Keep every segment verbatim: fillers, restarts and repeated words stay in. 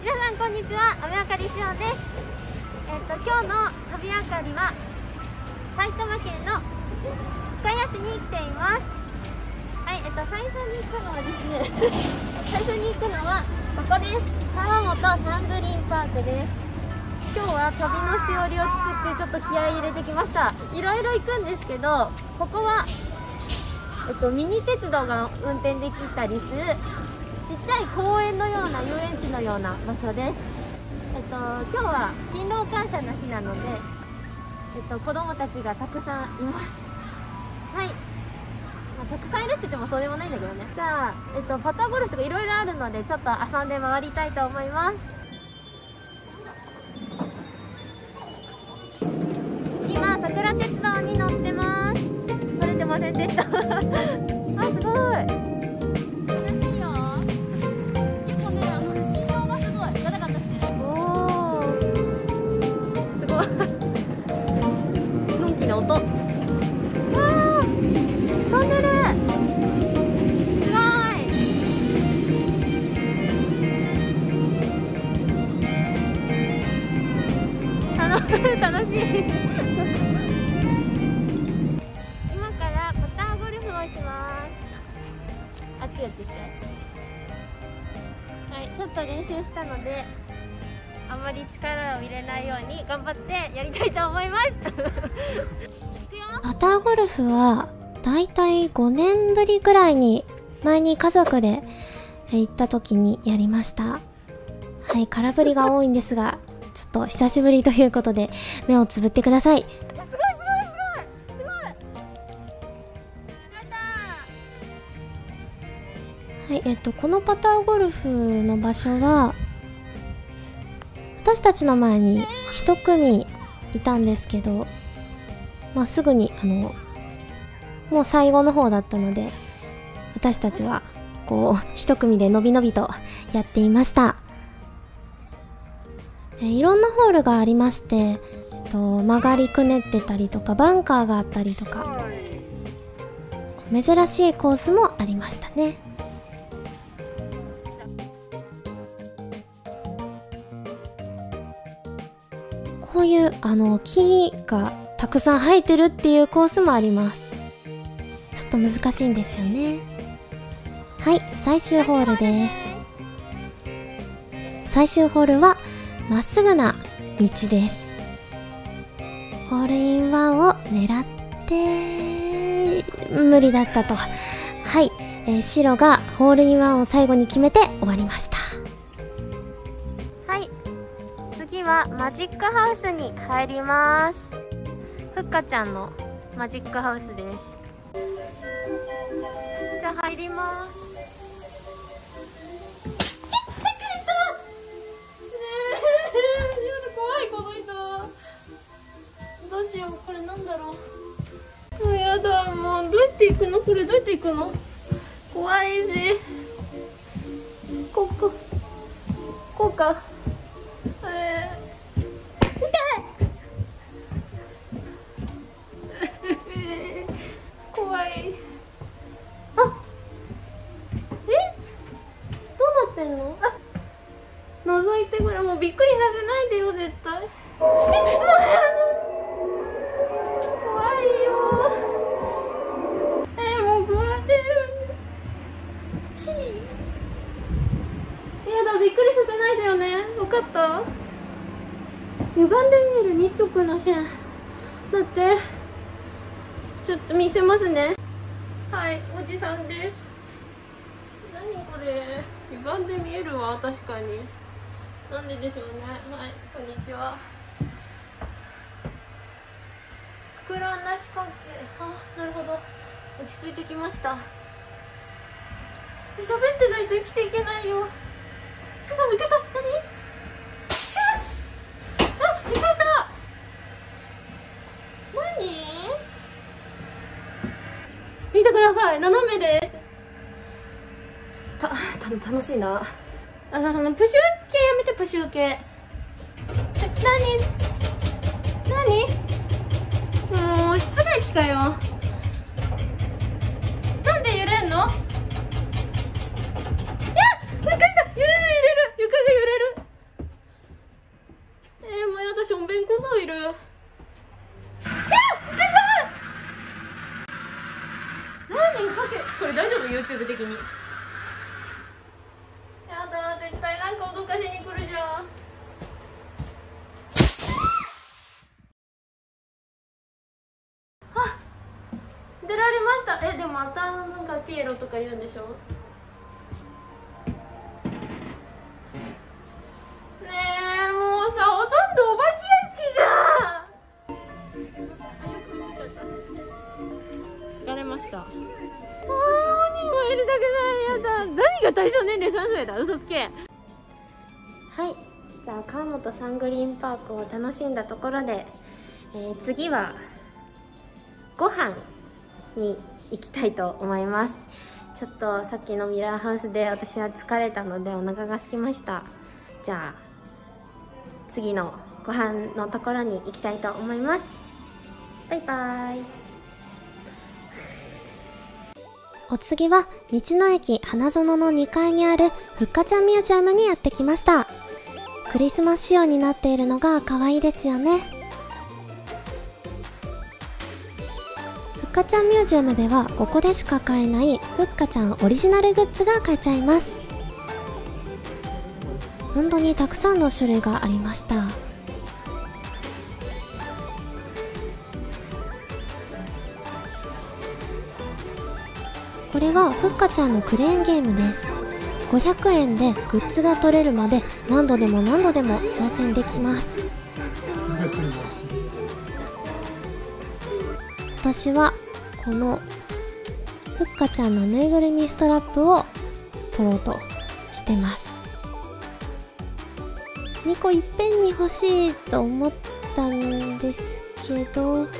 皆さんこんにちは、雨あかりしおです。えっと今日の旅あかりは埼玉県の深谷市に来ています。はい、えっと最初に行くのはですね最初に行くのはここです。川本サングリーンパークです。今日は旅のしおりを作ってちょっと気合い入れてきました。いろいろ行くんですけど、ここはえっとミニ鉄道が運転できたりするちっちゃい公園のような遊園地のような場所です。えっと今日は勤労感謝の日なので、えっと子供たちがたくさんいます。はい、まあ、たくさんいるって言ってもそうでもないんだけどね。じゃあ、えっとパターゴルフとかいろいろあるので、ちょっと遊んで回りたいと思います。今桜鉄道に乗ってます。撮れてませんでしたあ、すごい。音。わあ、飛んでる。すごい。楽楽しい今からパターゴルフをします。あっちやってして。はい、ちょっと練習したのであまり力を入れないように頑張ってやりたいと思いますパターゴルフはだいたいごねんぶりぐらいに前に家族で行った時にやりました。はい、空振りが多いんですがちょっと久しぶりということで目をつぶってください。 すごいすごいすごいすごい。 はい、えっとこのパターゴルフの場所は私たちの前に一組いたんですけど、まあ、すぐにあのもう最後の方だったので私たちはこう一組でのびのびとやっていました。えいろんなホールがありまして、えっと、曲がりくねってたりとかバンカーがあったりとか珍しいコースもありましたね。こういうあの木がたくさん生えてるっていうコースもあります。ちょっと難しいんですよね。はい、最終ホールです。最終ホールはまっすぐな道です。ホールインワンを狙って無理だったと。はい、えー、白がホールインワンを最後に決めて終わりました。 はい、次はマジックハウスに入ります。ふっかちゃんのマジックハウスです。じゃあ入ります。え、びっくりした。ねえ、やだ、怖いこの人。どうしよう、これなんだろう。もうやだ、もうどうやって行くの、これどうやって行くの。怖いし。こここうか。えー怖い。あ、え、どうなってんの。あ、覗いて、これもうびっくりさせないでよ絶対。え、もうやだ、怖いよ。え、もう怖い。ちやだ、びっくりさせないでよね。分かった。歪んで見える二直の線だって。ちょっと見せますね。はい、おじさんです。何これ、歪んで見えるわ。確かになんででしょうね。はい、こんにちは。膨らんだ四角形。あ、なるほど、落ち着いてきました。喋ってないと生きていけないよ。あ、びっくりした。何？あ、びっくりした。何？見てください、斜めです。た、た、楽しいな。あ、そのプシュー系やめて、プシュー系。え、なに？なに？もう室外機かよ。なんで揺れんの？いや、びっくりした。揺れる揺れる。床が揺れる。 かしに来るじゃん。あ、出られました。え、でもまたなんかピエロとか言うんでしょ。ねえ、もうさ、ほとんどお化け屋敷じゃん。あ、よく映っちゃった。疲れました。あー、鬼もやりたくない。やだ。何が対象年齢さんさいだ。嘘つけ。はい、じゃあ川本サングリーンパークを楽しんだところで、えー、次はご飯に行きたいと思います。ちょっとさっきのミラーハウスで私は疲れたのでお腹が空きました。じゃあ次のご飯のところに行きたいと思います。バイバイ。 お次は道の駅花園のにかいにあるふっかちゃんミュージアムにやってきました。クリスマス仕様になっているのが可愛いですよね。ふっかちゃんミュージアムではここでしか買えないふっかちゃんオリジナルグッズが買えちゃいます。本当にたくさんの種類がありました。これはふっかちゃんのクレーンゲームです。ごひゃくえんでグッズが取れるまで何度でも何度でも挑戦できます。私はこのふっかちゃんのぬいぐるみストラップを取ろうとしてます。にこいっぺんに欲しいと思ったんですけど、は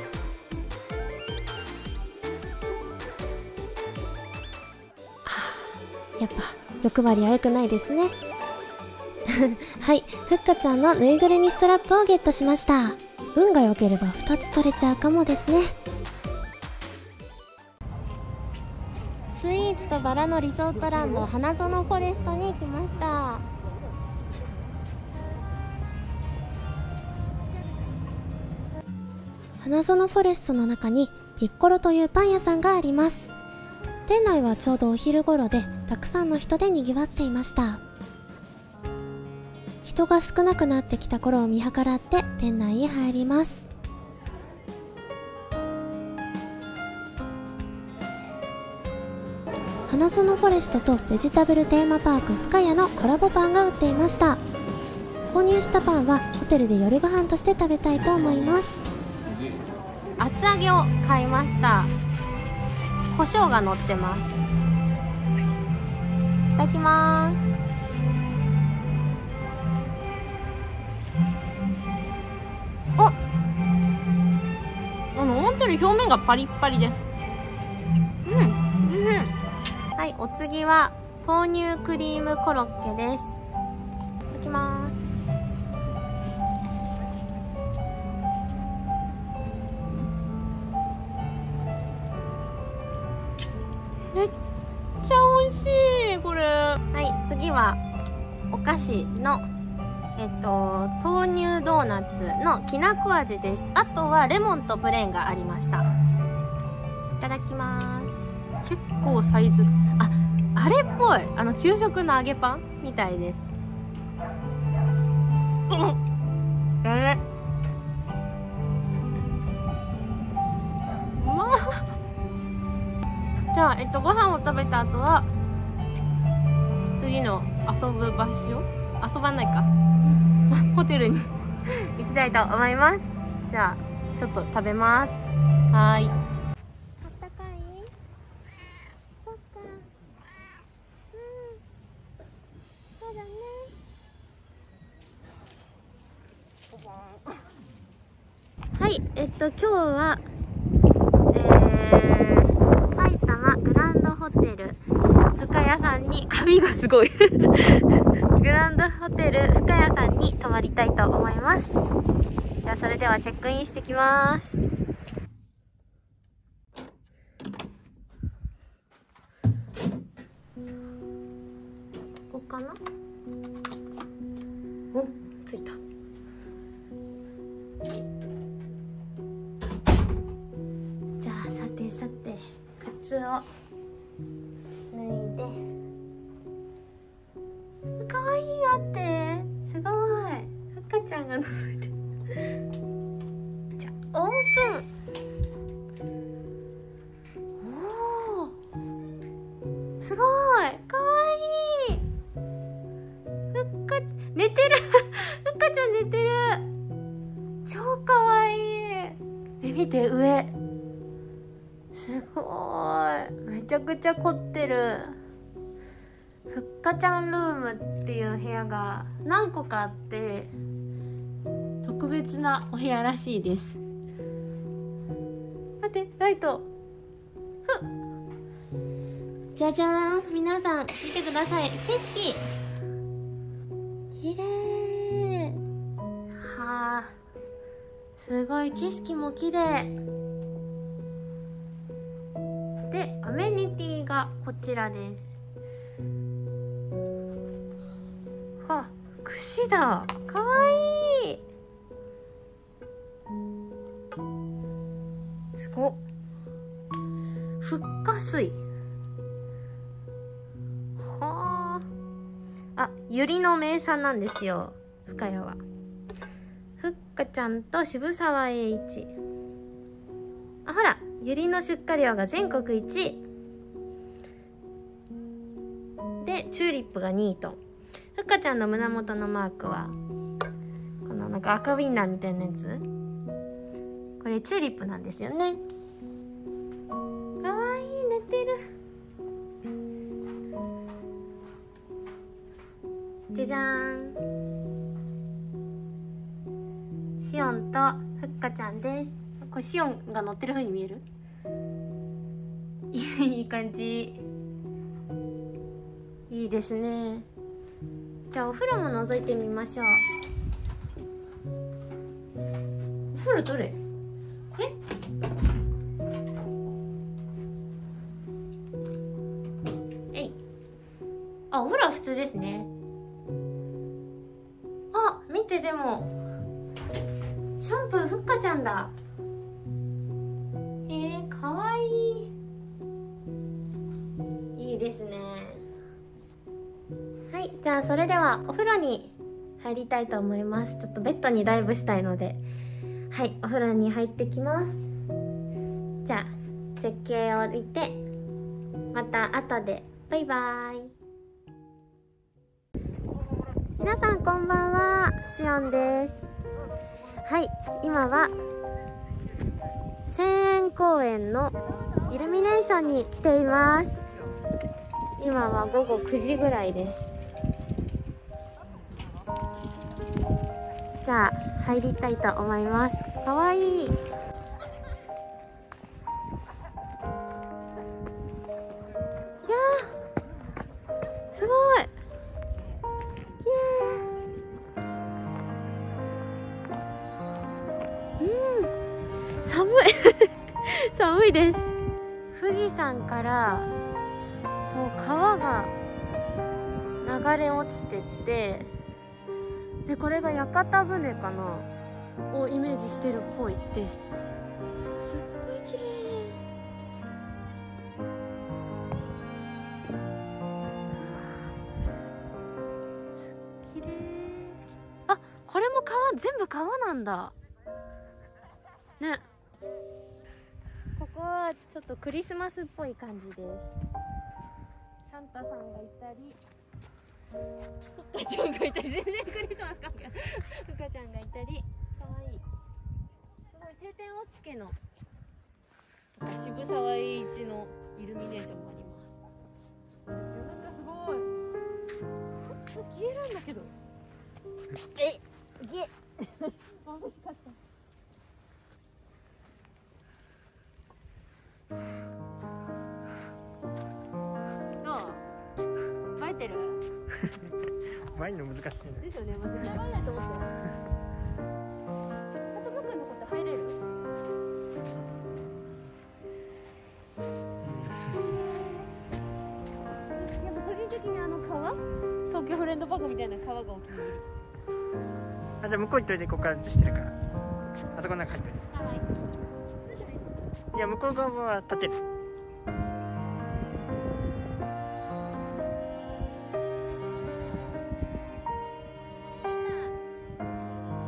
あ、やっぱ欲張りは良くないですね。はい、ふっかちゃんのぬいぐるみストラップをゲットしました。運が良ければふたつ取れちゃうかもですね。スイーツとバラのリゾートランド花園フォレストに来ました。花園フォレストの中にピッコロというパン屋さんがあります。店内はちょうどお昼頃でたくさんの人でにぎわっていました。人が少なくなってきた頃を見計らって店内へ入ります。花園フォレストとベジタブルテーマパーク深谷のコラボパンが売っていました。購入したパンはホテルで夜ご飯として食べたいと思います。 厚揚げを買いました。胡椒が乗ってます。いただきます。あ、あの本当に表面がパリッパリです。うん、うん。はい、お次は豆乳クリームコロッケです。いただきます。めっちゃ美味しいこれ。はい、次はお菓子のえっと豆乳ドーナツのきなこ味です。あとはレモンとプレーンがありました。いただきます。結構サイズ、あ、あれっぽい、あの給食の揚げパンみたいです。あれうまっ。じゃあ、えっと、ご飯を食べた後は次の遊ぶ場所、遊ばないかホテルに行きたいと思います。じゃあちょっと食べます。はーい。あったかい？そっか。うん、そうだね。はい、えっと今日はえー、埼玉グランドホテル深谷さんに、髪がすごいグランドホテル深谷さんに泊まりたいと思います。じゃあそれではチェックインしてきます。ここかな。お、着いた。じゃあさてさて靴を脱いで、かわいい。待って、 ちゃんが覗いてる。じゃあオープン。おお、すごいかわいい。ふっか寝てるふっかちゃん寝てる。超かわいい。え、見て上、すごい、めちゃくちゃ凝ってる。ふっかちゃんルームっていう部屋が何個かあって特別なお部屋らしいです。待って、ライト、ふっ、じゃじゃーん。皆さん見てください、景色きれい。はあ、すごい景色もきれいで、アメニティがこちらです。あ、串だ、かわいい。すごっ。ふっか水。はあ。あ、ユリの名産なんですよ、深谷は。ふっかちゃんと渋沢栄一。あ、ほら、ユリの出荷量が全国いちいで、チューリップがにいと。ふっかちゃんの胸元のマークはこのなんか赤ウインナーみたいなやつ、これチューリップなんですよね。かわいい、寝てる。じゃじゃーん。シオンとふっかちゃんです。これシオンが乗ってる風に見えるいい感じ、いいですね。じゃあお風呂も覗いてみましょう。お風呂どれ？これ？えい。あ、お風呂は普通ですね。あ、見て、でもシャンプーふっかちゃんだ。えー、かわいい。いいですね。はい、じゃあそれではお風呂に入りたいと思います。ちょっとベッドにダイブしたいので、はい、お風呂に入ってきます。じゃあ絶景を見てまた後で。バイバイ。皆さんこんばんは、シオンです。はい、今は千円公園のイルミネーションに来ています。今はごごくじぐらいです。じゃあ入りたいと思います。かわいい。いやー、すごいきれい。うん、寒い寒いです。富士山からこう川が流れ落ちてって、でこれが屋形船かなをイメージしてるっぽいです。すっごい綺麗。綺麗。あ、これも川、全部川なんだね。ここはちょっとクリスマスっぽい感じです。サンタさんがいたり、ふっかちゃんがいたり、全然クリスマス関係ない。ふっかちゃんがいたり、かわいい。すごい、晴天をつけの渋沢栄一のイルミネーションもあります。なんかすごい。消えるんだけど。え、げ、眩しかった。映えてる？ 映えるの難しいね。 ですよね、まあ、絶対映えないと思ってる。あと僕のこと入れる？いや、個人的にあの川、東京フレンドパークみたいな川がお気に入り。 あ、じゃあ向こう行っといて、ここからしてるから。あそこの中入っといて。 はい。 いや、向こう側は立てる。 す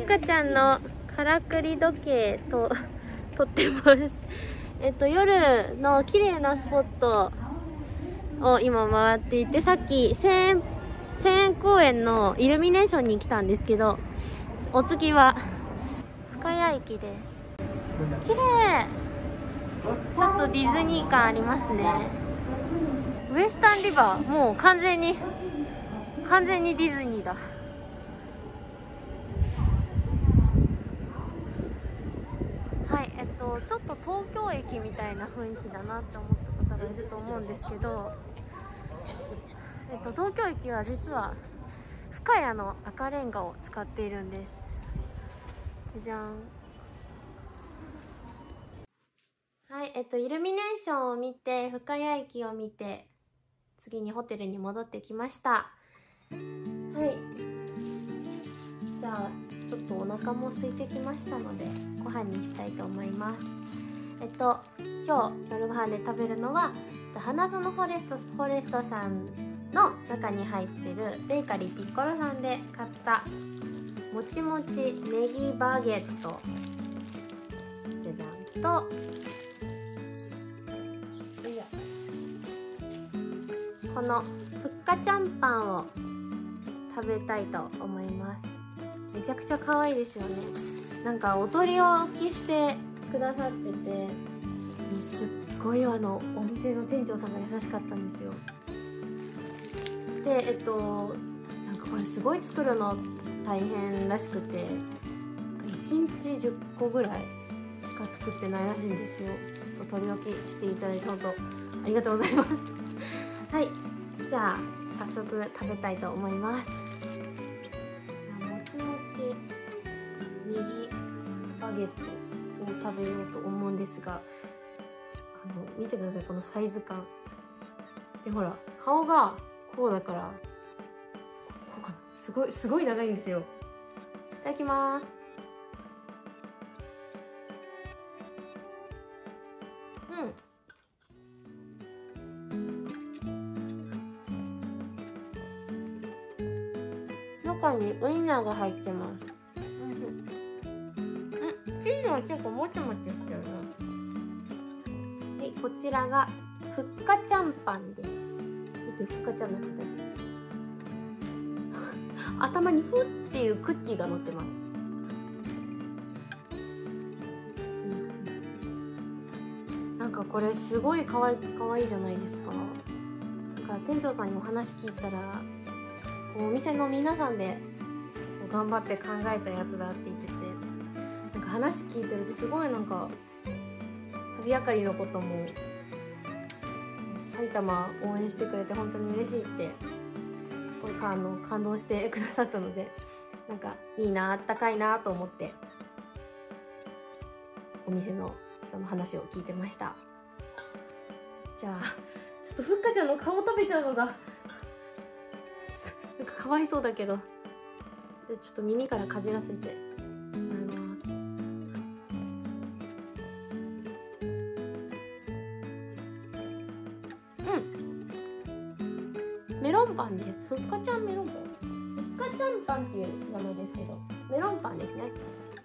っかちゃんのからくり時計と撮ってますえっと夜の綺麗なスポットを今回っていて、さっき千円公園のイルミネーションに来たんですけど、お次は深谷駅です。綺麗。ちょっとディズニー感ありますね。ウエスタンリバー、もう完全に完全にディズニーだ。はい、えっとちょっと東京駅みたいな雰囲気だなって思った方がいると思うんですけど、えっと東京駅は実は深谷の赤レンガを使っているんです。じゃじゃん。はい、えっとイルミネーションを見て、深谷駅を見て、次にホテルに戻ってきました。はい、じゃあちょっとお腹も空いてきましたのでご飯にしたいと思います。えっと今日夜ご飯で食べるのは花園フォレストフォレストさんの中に入ってるベーカリーピッコロさんで買ったもちもちネギバゲットじゃじゃんと、このふっかちゃんパンを食べたいと思います。めちゃくちゃ可愛いですよね。なんかお取り置きしてくださってて、すっごいあのお店の店長さんが優しかったんですよ。でえっとなんかこれすごい作るの大変らしくて、いちにちじゅっこぐらいしか作ってないらしいんですよ。ちょっと取り置きしていただいて本当ありがとうございますはい、じゃあ早速食べたいと思います。ネギバゲットを食べようと思うんですが、あの見てください、このサイズ感で、ほら顔がこうだから、こうかな、すごいすごい長いんですよ。いただきます。うん、中にウインナーが入ってます。チーズは結構もちもちしてるな。はい、こちらがふっかちゃんパンです。見て、ふっかちゃんの形です頭にふっていうクッキーが乗ってます。なんかこれすごいかわいかわいいじゃないですか。なんか店長さんにお話聞いたら、こうお店の皆さんで頑張って考えたやつだって言ってて、話聞いてるとすごいなんか旅あかりのことも埼玉応援してくれて本当に嬉しいってすごいあの感動してくださったので、なんかいいな、あったかいなと思ってお店の人の話を聞いてました。じゃあちょっとふっかちゃんの顔食べちゃうのがなんかかわいそうだけど、でちょっと耳からかじらせてメロンパンです。ふっかちゃんメロンパン。ふっかちゃんパンっていう名前ですけど、メロンパンですね。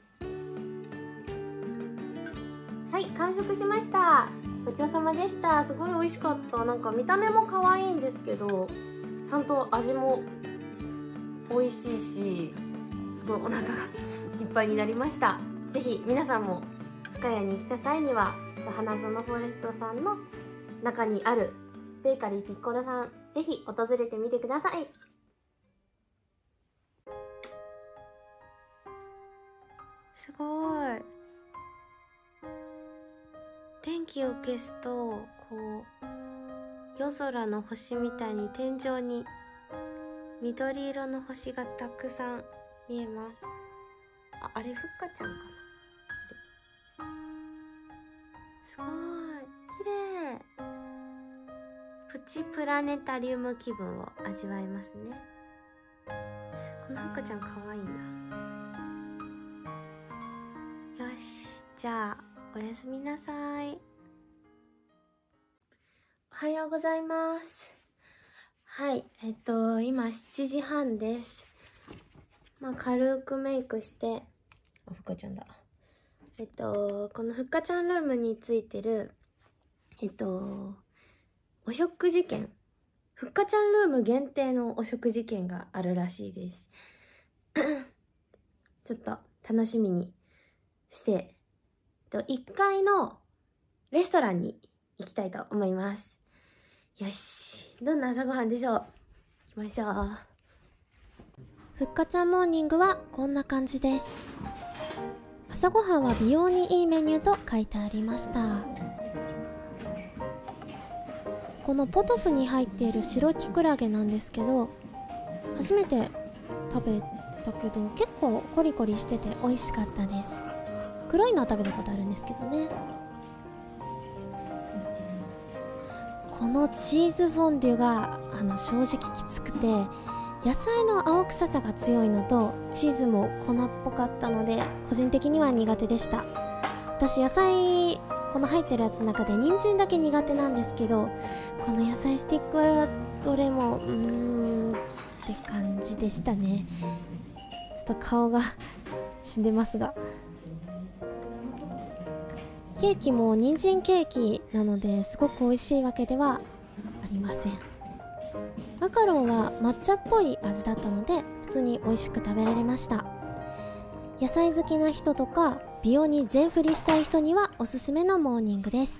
はい、完食しました。ごちそうさまでした。すごい美味しかった。なんか見た目も可愛いんですけど、ちゃんと味も美味しいし、すごいお腹がいっぱいになりました。ぜひ皆さんも深谷に来た際には、花園フォレストさんの中にあるベーカリーピッコロさん、ぜひ訪れてみてください。すごい。電気を消すとこう夜空の星みたいに天井に緑色の星がたくさん見えます。あ、あれふっかちゃんかな。すごい綺麗。プチプラネタリウム気分を味わえますね。このふっかちゃんかわいいな。よし、じゃあおやすみなさい。おはようございます。はい、えっと今しちじはんです。 まあ軽くメイクして、あ、ふっかちゃんだ。えっと、このふっかちゃんルームについてる、えっと、お食事券。ふっかちゃんルーム限定のお食事券があるらしいです。ちょっと楽しみにして、いっかいのレストランに行きたいと思います。よし。どんな朝ごはんでしょう。行きましょう。ふっかちゃんモーニングはこんな感じです。朝ごはんは美容にいいメニューと書いてありました。このポトフに入っている白キクラゲなんですけど、初めて食べたけど結構コリコリしてて美味しかったです。黒いのは食べたことあるんですけどね。このチーズフォンデュがあの正直きつくて、野菜の青臭さが強いのとチーズも粉っぽかったので個人的には苦手でした。私野菜この入ってるやつの中で人参だけ苦手なんですけど、この野菜スティックはどれもうーんって感じでしたね。ちょっと顔が死んでますが、ケーキも人参ケーキなのですごく美味しいわけではありません。マカロンは抹茶っぽい味だったので普通に美味しく食べられました。野菜好きな人とか美容に全振りしたい人にはおすすめのモーニングです。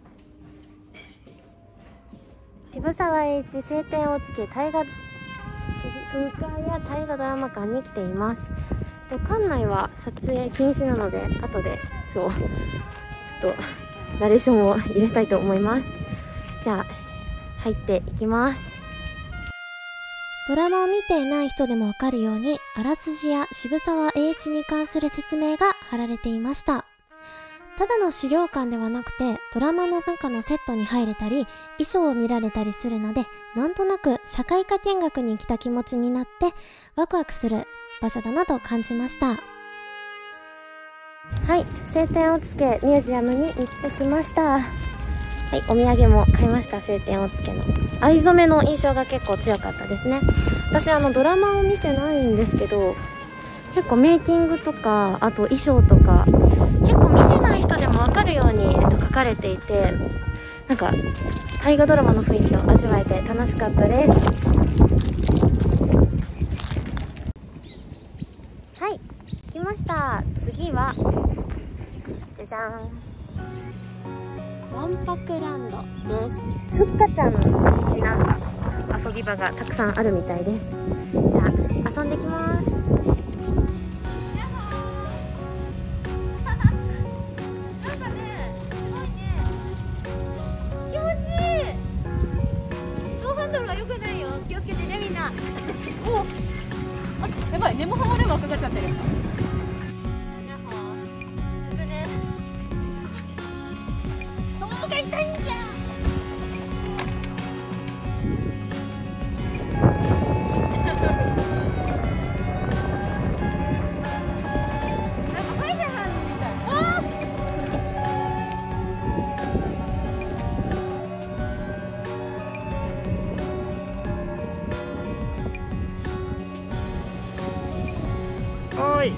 渋沢栄一青天をつけ大河深谷大河ドラマ館に来ています。で館内は撮影禁止なので後でそうちょっとナレーションを入れたいと思います。じゃあ入っていきます。ドラマを見ていない人でもわかるように、あらすじや渋沢栄一に関する説明が貼られていました。ただの資料館ではなくて、ドラマの中のセットに入れたり、衣装を見られたりするので、なんとなく社会科見学に来た気持ちになって、ワクワクする場所だなと感じました。はい、青天をつけミュージアムに行ってきました。はい、お土産も買いました。青天をつけの藍染めの印象が結構強かったですね。私あのドラマを見てないんですけど、結構メイキングとかあと衣装とか結構見てない人でも分かるように、えっと、書かれていて、なんか大河ドラマの雰囲気を味わえて楽しかったです。はい、着きました。次はじゃじゃん、わんぱくランドです。ふっかちゃんのちなんだ遊び場がたくさんあるみたいです。じゃあ遊んできます。 なんかね、すごいね、気持ちいい。ノーハンドルは良くないよ、気をつけてねみんな。おあ、やばい、根も葉もレバーかかっちゃってる。痛いんじゃん。なんかハイジャーなんみたい。あおーい。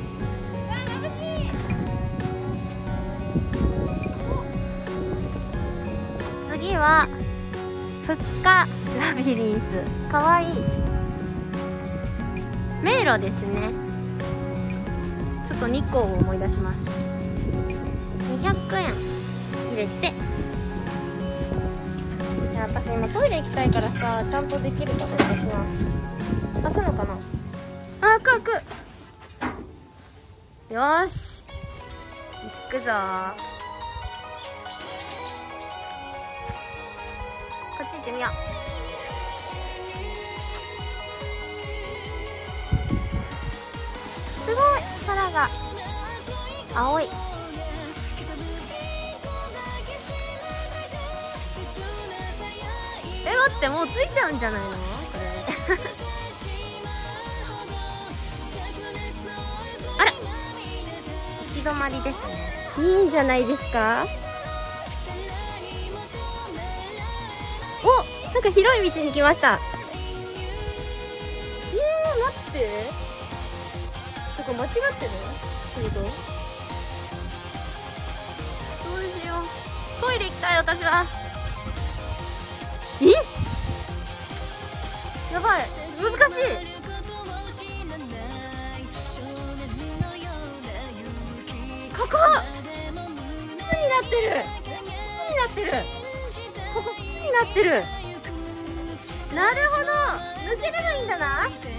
次はふっかラビリンス、かわいい迷路ですね。ちょっと日光を思い出します。にひゃくえん入れて、じゃあ私今トイレ行きたいからさ、ちゃんとできるかと私は開くのかな。あ、開く開く。よーし行くぞー。こっち行ってみよう。すごい空が青い。え、待って、もうついちゃうんじゃないのこれあら、行き止まりですね。いいんじゃないですか。お、なんか広い道に来ました。えー、待って、 ちょこれ間違ってる？けどどうしよう。トイレ行きたい私は。え？やばい、難しい。ここになってる。になってる。ここになってる。なるほど、抜ければいいんだな。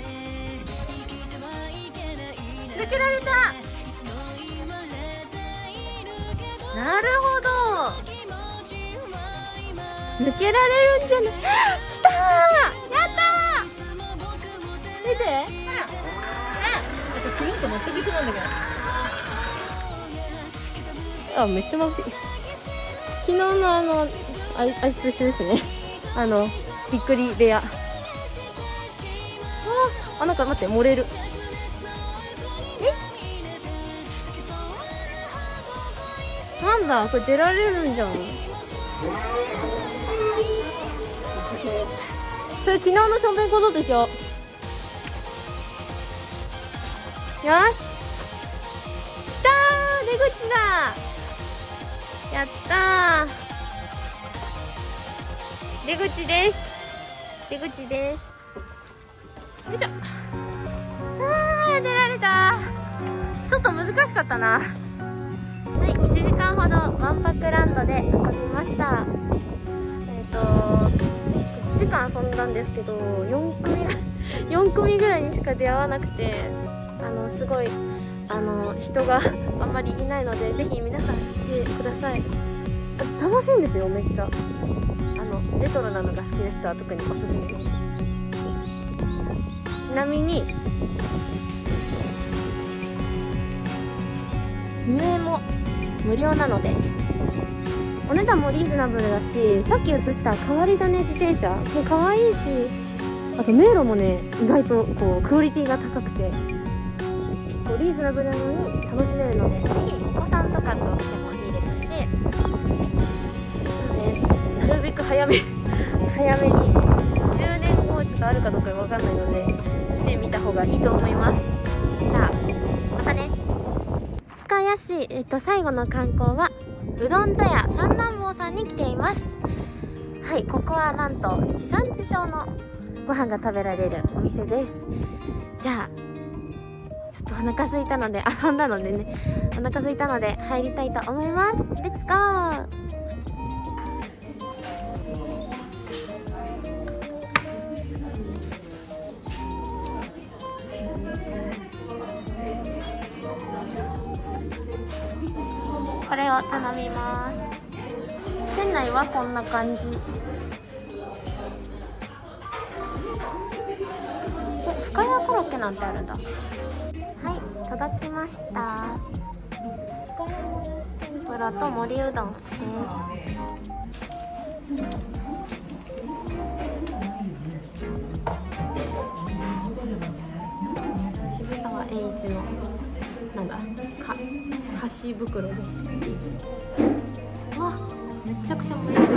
抜けられた。なるほど、抜けられるんじゃない。きたー、やったー。見て、ほら、え、昨日と全く一緒なんだけど。あ、めっちゃ眩しい。昨日のあの、あ、あいつと一緒ですね。あの、びっくり部屋。ああ、なんか待って、漏れる。え、なんだ、これ出られるんじゃん。それ昨日のションベン小僧と一緒。よし、来たー、出口だ。やったー、出口です。出口です。よいしょ。あー、出られた。ちょっと難しかったな。はい、いちじかんほどわんぱくランドで遊びました。えっといちじかん遊んだんですけど、よんくみよんくみぐらいにしか出会わなくて、あのすごいあの人があんまりいないので、ぜひ皆さん来てください。楽しいんですよ、めっちゃ。あのレトロなのが好きな人は特におすすめです。ちなみに入園も無料なので、お値段もリーズナブルだし、さっき映した変わり種自転車も可愛いし、あと迷路もね、意外とこうクオリティが高くて、こうリーズナブルなのに楽しめるので、ぜひお子さんとかと来てもいいですし、ね、なるべく早め早めに、じゅうねんごちょっとあるかどうかわかんないので来てみた方がいいと思います。じゃあまたね。深谷市、えっと、最後の観光はうどん茶屋三男坊さんに来ています。はい、ここはなんと地産地消のご飯が食べられるお店です。じゃあちょっとお腹空いたので、遊んだのでね、お腹空いたので入りたいと思います。レッツゴー。これを頼みます。店内はこんな感じ。お、深谷コロッケなんてあるんだ。はい、届きました。深谷もやし天ぷらと盛りうどんです。渋沢栄一のなんだか箸袋です。わ、めちゃくちゃもやし大きい。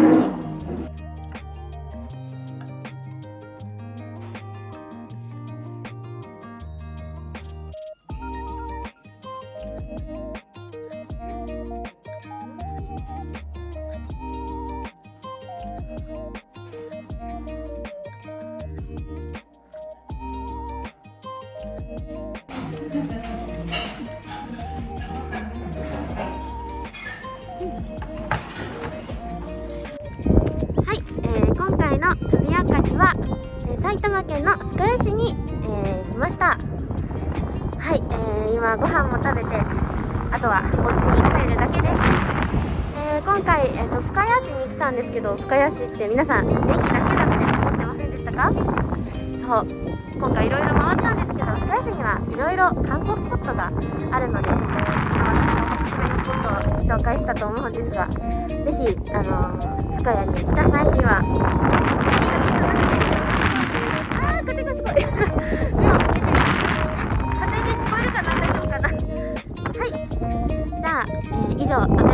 旅あかりは、えー、埼玉県の深谷市に、えー、来ました。はい、えー、今ご飯も食べて、あとはお家に帰るだけです。えー、今回、えーと、深谷市に来たんですけど、深谷市って皆さんネギだけだって思ってませんでしたか？そう、今回いろいろ回ったんですけど、深谷市にはいろいろ観光スポットがあるので、私のおすすめのスポットを紹介したと思うんですが、ぜひ、あのー、深谷に来た際にはあー、風がすごい目を向けてみてくださいね。風で聞こえるかな、大丈夫かな。はい、じゃあ、えー、以上、雨